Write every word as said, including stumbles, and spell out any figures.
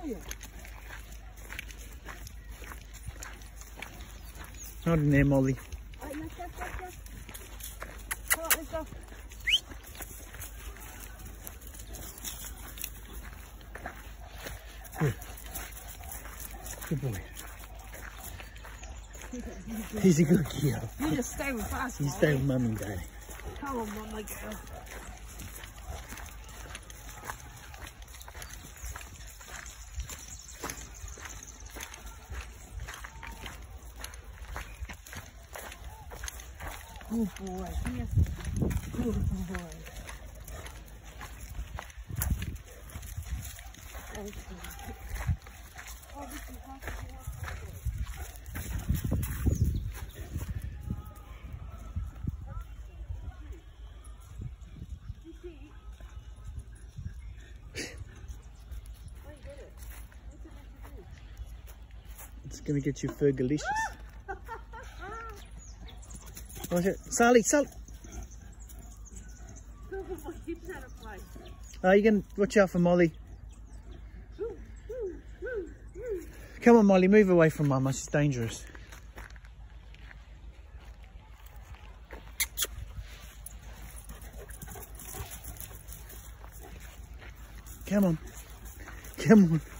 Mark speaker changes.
Speaker 1: you?
Speaker 2: Not in there, Molly.
Speaker 1: Right, let's go, let's go. Come on, let's go.
Speaker 2: Good. Good boy. He's a good kid.
Speaker 1: You just stay with us.
Speaker 2: You stay with Mummy and Daddy.
Speaker 1: Come on, Mum, my girl. Good boy. Yes. Good boy. Thank you. Oh, this is awesome.
Speaker 2: It's gonna get you fergalicious. Watch it. Sally, Sally. Oh, you can watch out for Molly. Come on, Molly, move away from Mama. She's dangerous. Come on. Come on.